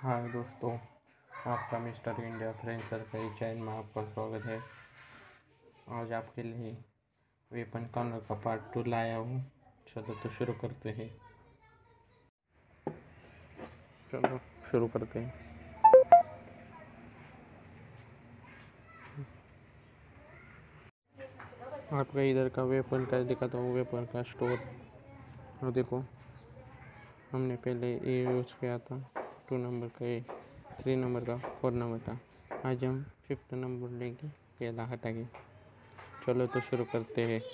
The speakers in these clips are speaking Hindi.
हाय दोस्तों, आपका Mister India Friend Circle channel में आपका स्वागत है। आज आपके लिए वेपन कॉर्नर का पार्ट 2 लाया हूँ। चलो तो शुरू करते हैं। आपका इधर का वेपन का दिखाता हूँ, वेपन का स्टोर। और देखो, हमने पहले ये यूज़ किया था 2 नंबर का, ये 3 नंबर का, 4 नंबर का। आज हम 5th नंबर लेंगे, पहला हटा के। चलो तो शुरू करते हैं।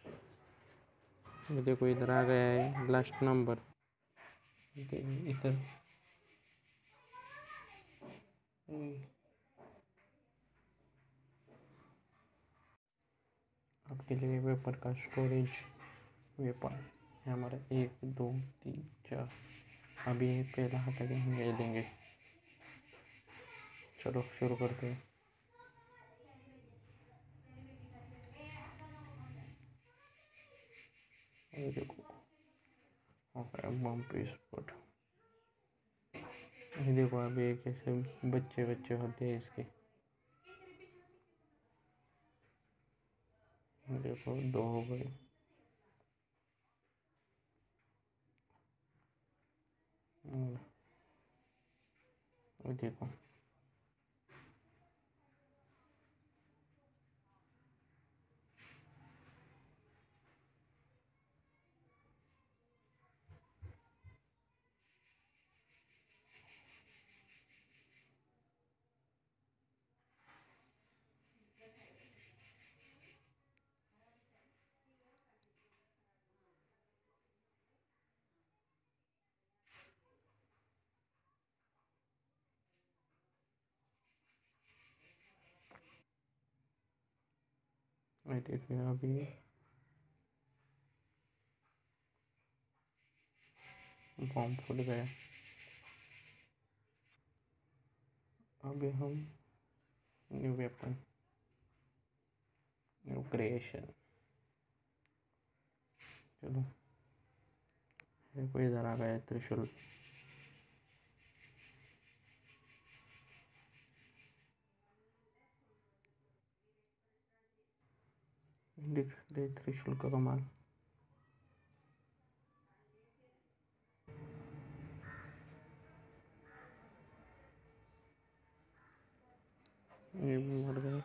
ये देखो, इधर आ गया है लास्ट नंबर। इधर आपके लिए वेपर का स्टोरेज वेपर है हमारा 1 2 3 4। अभी पहला हटा के हम ले लेंगे। चलो शुरू करते हैं। ये देखो, बम पे स्पॉट। ये देखो, अभी कैसे बच्चे बच्चे होते हैं इसके। देखो, 2 हो गए। ये देखो, ये देखिए, अभी बम फूट गया। अभी हम न्यू वेपन, न्यू क्रिएशन। चलो, देखो इधर आ गया त्रिशूल। दिख दे त्रिशूल का कमाल। ये भी मर गए।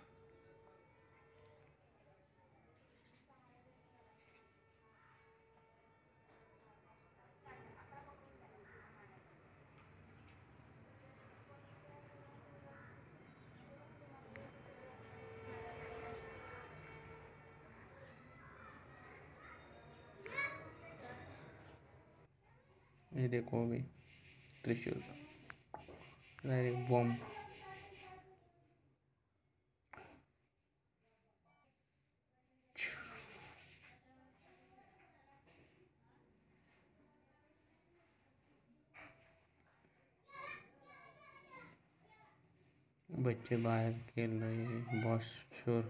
ये देखो, अभी त्रिशूल, अरे बम। बच्चे बाहर खेल रहे हैं, बहुत शोर।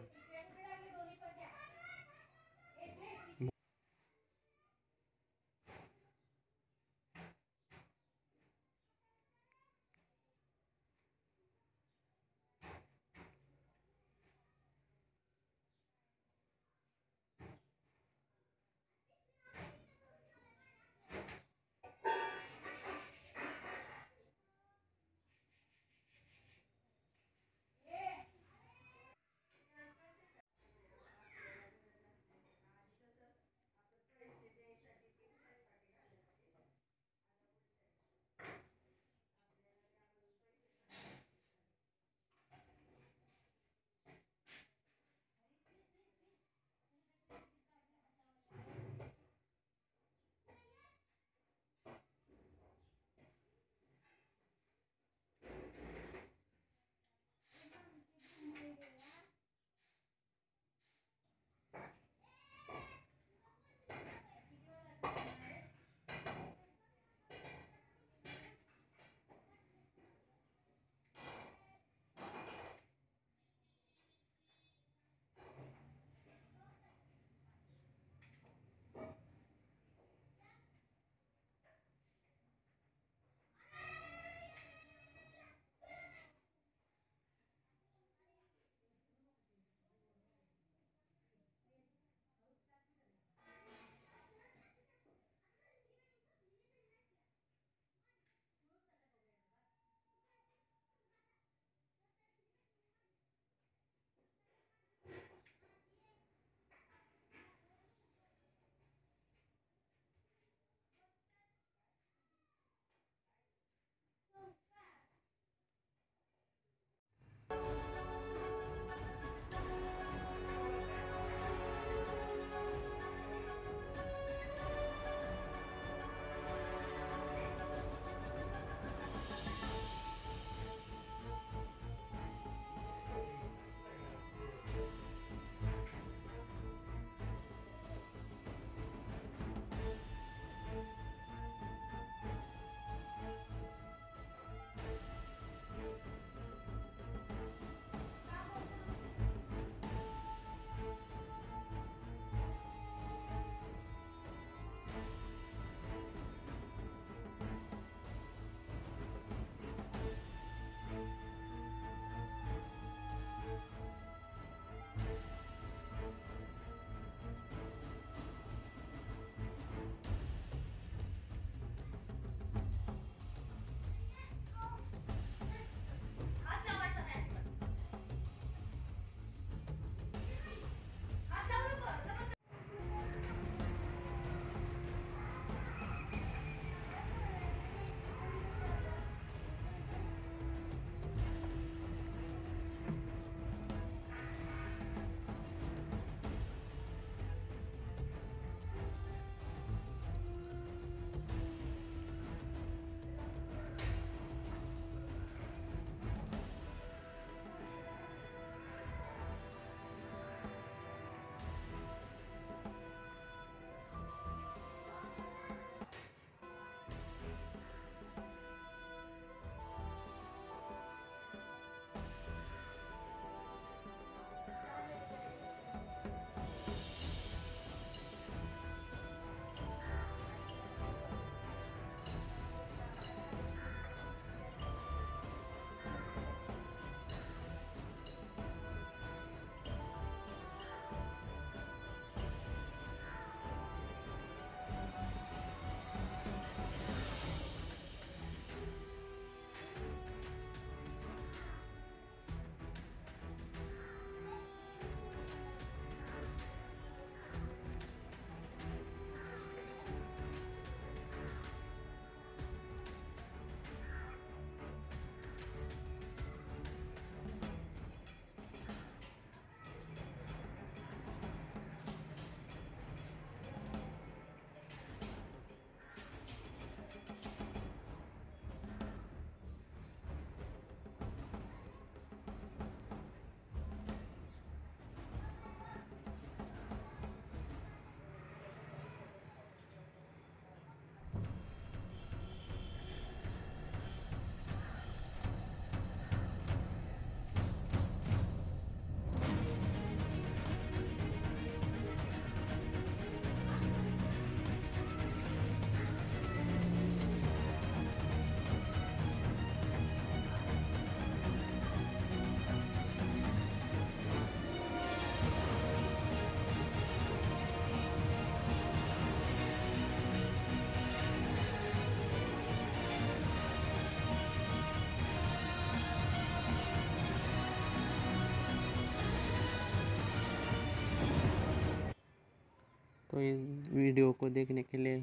तो इस वीडियो को देखने के लिए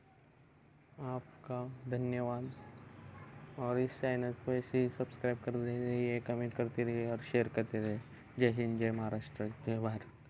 आपका धन्यवाद। और इस चैनल को ऐसे ही सब्सक्राइब कर रहिए, कमेंट करते रहिए और शेयर करते रहिए। जय हिंद, जय महाराष्ट्र, जय भारत।